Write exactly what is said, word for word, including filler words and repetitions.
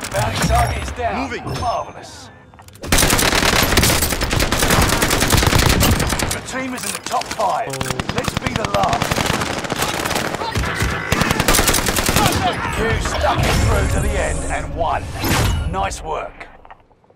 Bounty target is down. Moving. Marvellous. The team is in the top five. Let's be the last. You stuck it through to the end and won. Nice work.